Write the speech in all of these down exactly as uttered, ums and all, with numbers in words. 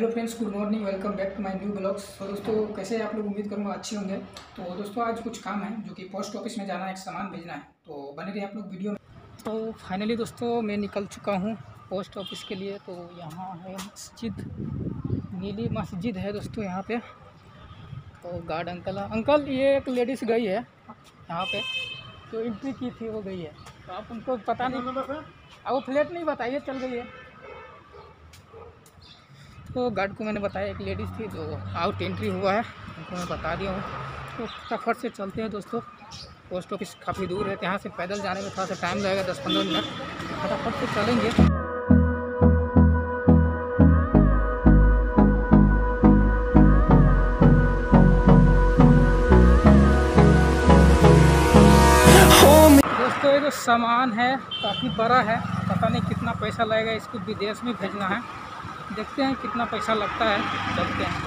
Hello friends, good morning, welcome back to my new blogs. तो दोस्तों कैसे आप लोग, उम्मीद करूँगा अच्छे होंगे। तो दोस्तों आज कुछ काम है जो कि पोस्ट ऑफिस में जाना है, एक सामान भेजना है, तो बने रहिए आप लोग वीडियो में। तो फाइनली दोस्तों मैं निकल चुका हूँ पोस्ट ऑफिस के लिए। तो यहाँ है मस्जिद, नीली मस्जिद है दोस्तों यहाँ पे। तो गार्ड अंकल अंकल ये एक लेडीज़ गई है यहाँ पे, जो एंट्री की थी वो गई है। तो आप उनको पता नहीं, अब वो फ्लैट नहीं बताइए, चल गई है। तो गार्ड को मैंने बताया एक लेडीज़ थी जो आउट एंट्री हुआ है, उनको मैं बता दिया हूँ। तो फटाफट से चलते हैं दोस्तों। पोस्ट ऑफिस काफ़ी दूर है, यहाँ से पैदल जाने में थोड़ा सा टाइम लगेगा, दस पंद्रह मिनट। फटाफट से चलेंगे। दोस्तों ये जो सामान है काफ़ी बड़ा है, पता नहीं कितना पैसा लगेगा, इसको विदेश में भेजना है। देखते हैं कितना पैसा लगता है, चलते हैं।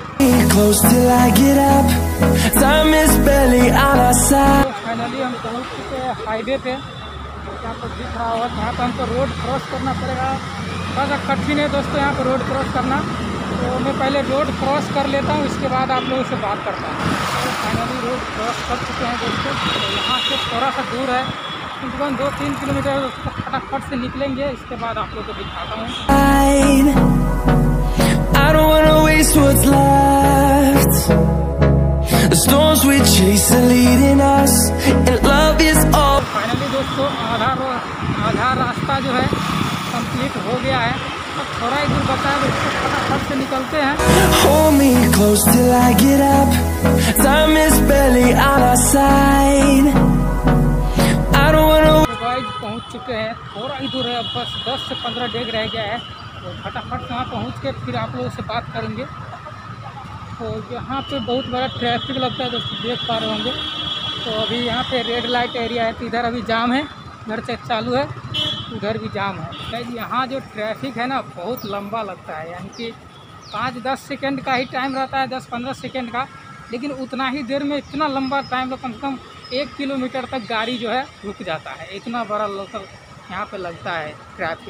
तो फाइनली हम पहुंच चुके हैं हाईवे पे। यहाँ पर दिख रहा होगा, यहाँ पर हमको रोड क्रॉस करना पड़ेगा। थोड़ा सा कठिन है दोस्तों यहाँ पर रोड क्रॉस करना, तो मैं पहले रोड क्रॉस कर लेता हूँ, इसके बाद आप लोगों से बात करता हूँ। तो फाइनली रोड क्रॉस कर चुके हैं दोस्तों। तो यहाँ से थोड़ा सा दूर है, कम दो तीन किलोमीटर, उसको फटाफट से निकलेंगे, इसके बाद आप लोगों को दिखाता हूँ। I don't wanna waste what's left. The storms we chase are leading us, and love is all. Finally दोस्तों आधा आधा रास्ता जो है कंप्लीट हो गया है, अब थोड़ा ही दूर बचा है, उसको फटाफट से निकलते हैं। Hold me close till I get up. Time is barely on our side. I don't wanna. तो गाइस पहुंच चुके हैं, थोड़ा ही दूर है, अब बस दस से पंद्रह डेग रह गया है। तो फटाफट वहाँ पहुँच के फिर आप लोगों से बात करेंगे। तो यहाँ पे बहुत बड़ा ट्रैफिक लगता है दोस्तों, देख पा रहे होंगे। तो अभी यहाँ पे रेड लाइट एरिया है, तो इधर अभी जाम है, इधर से चालू है, उधर भी जाम है। शायद यहाँ जो ट्रैफिक है ना बहुत लंबा लगता है, यानी कि पाँच दस सेकेंड का ही टाइम रहता है, दस पंद्रह सेकेंड का, लेकिन उतना ही देर में इतना लंबा टाइम, कम से कम एक किलोमीटर तक गाड़ी जो है रुक जाता है। इतना बड़ा लोकल यहाँ पे लगता है traffic.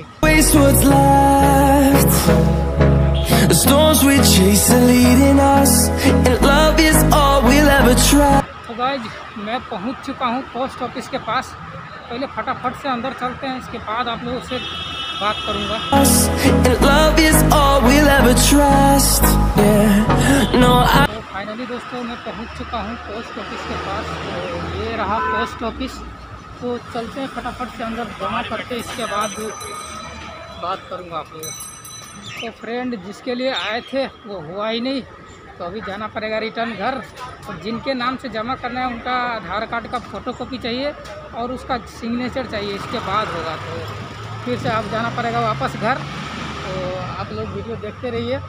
The storms we chase are leading us, and love is all we'll ever try. तो गाइज मैं पहुंच चुका हूं पोस्ट ऑफिस के पास। पहले फटाफट से अंदर चलते हैं, इसके बाद आप लोगों से बात करूंगा। And love is all we'll ever trust. Yeah, no, I... तो फाइनली दोस्तों मैं पहुंच चुका हूं पोस्ट ऑफिस के पास। तो ये रहा पोस्ट ऑफिस। तो चलते हैं फटाफट से अंदर जमा करके, इसके बाद बात करूंगा आप लोगों से। तो फ्रेंड जिसके लिए आए थे वो हुआ ही नहीं, तो अभी जाना पड़ेगा रिटर्न घर। तो जिनके नाम से जमा करना है उनका आधार कार्ड का फ़ोटोकॉपी चाहिए और उसका सिग्नेचर चाहिए, इसके बाद होगा। तो फिर से आप जाना पड़ेगा वापस घर। तो आप लोग वीडियो देखते रहिए।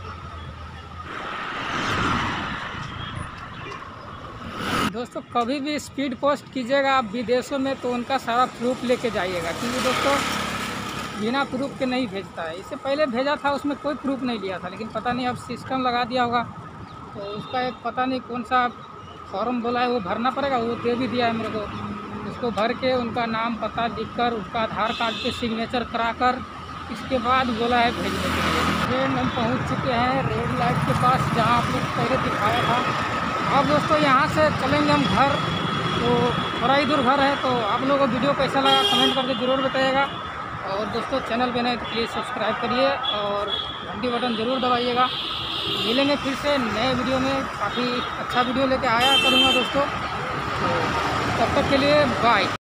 दोस्तों कभी भी स्पीड पोस्ट कीजिएगा आप विदेशों में, तो उनका सारा प्रूफ लेके जाइएगा, क्योंकि दोस्तों बिना प्रूफ के नहीं भेजता है। इससे पहले भेजा था, उसमें कोई प्रूफ नहीं लिया था, लेकिन पता नहीं अब सिस्टम लगा दिया होगा। तो उसका एक पता नहीं कौन सा फॉर्म बोला है, वो भरना पड़ेगा, वो दे भी दिया है मेरे को। उसको भर के उनका नाम पता लिखकर, उसका आधार कार्ड पे सिग्नेचर कराकर, इसके बाद बोला है भेजने के लिए। ट्रेन हम पहुँच चुके हैं रेड लाइट के पास, जहाँ आप लोग पहले दिखाया था। अब दोस्तों यहाँ से चलेंगे हम घर। तो थोड़ा ही दूर घर है। तो आप लोगों को वीडियो कैसा लगा कमेंट करके ज़रूर बताइएगा। और दोस्तों चैनल पे नए तो प्लीज़ सब्सक्राइब करिए और घंटी बटन ज़रूर दबाइएगा। मिलेंगे फिर से नए वीडियो में, काफ़ी अच्छा वीडियो लेके आया करूँगा दोस्तों। तो तब तक के लिए बाय।